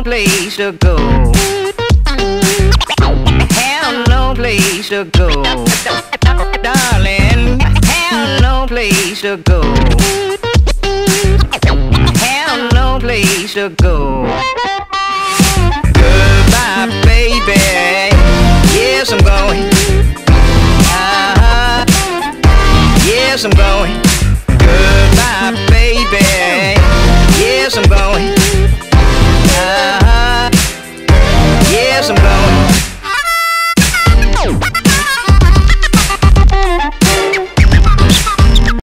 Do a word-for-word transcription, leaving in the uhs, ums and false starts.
no place to go. Have no place to go. Darling, have no place to go. Have no place to go. Goodbye, baby. Yes, I'm going. Uh-huh. Yes, I'm going. Goodbye,